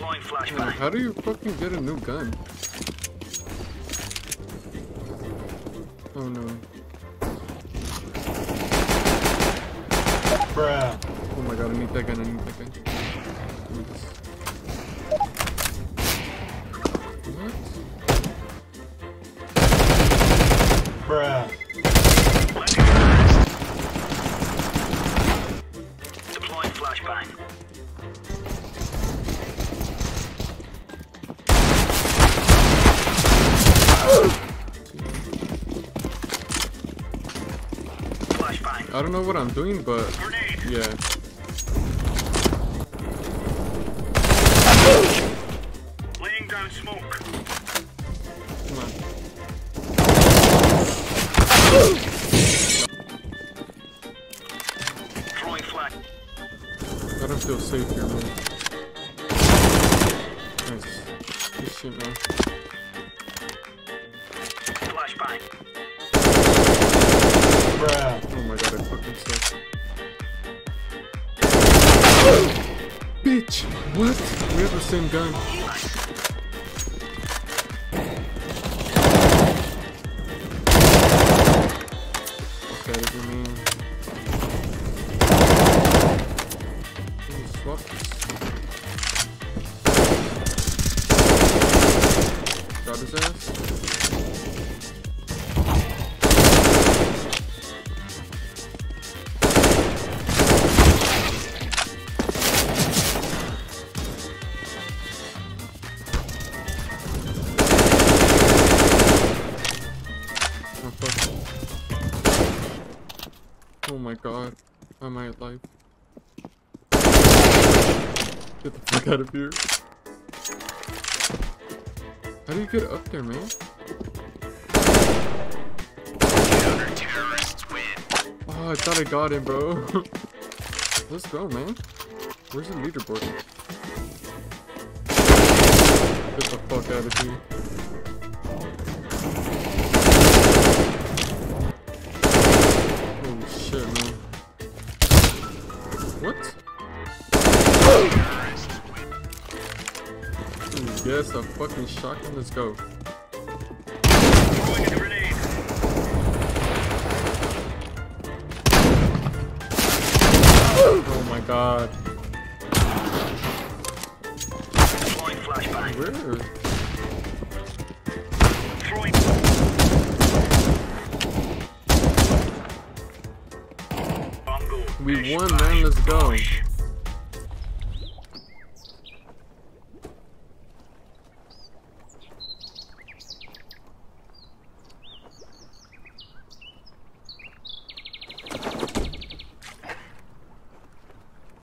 Throwing flashbang. How do you fucking get a new gun? Oh no. Bruh. Oh my god, I need that gun, I need that gun. What? Bruh. Deploying flashbang. Flashbang. I don't know what I'm doing, but Grenade. yeah. Laying down smoke. Come on. Throwing flash. I don't feel safe here, man. Nice. Good shit, man. Flashbang. Bruh. Oh my god, I fucking suck. Bitch! What? We have the same gun. Okay, man. Swap this. Got his ass. Oh fuck. Oh my god. Am I alive? Get the fuck out of here. How do you get up there, man? Oh, I thought I got him, bro. Let's go, man. Where's the leaderboard? Get the fuck out of here. Holy shit, man. What? Ooh, yes, a fucking shotgun. Let's go. Throwing a grenade. Oh my god. Deploying flashbang. Where? Throwing. Bongo. We won, man. Let's go. Push.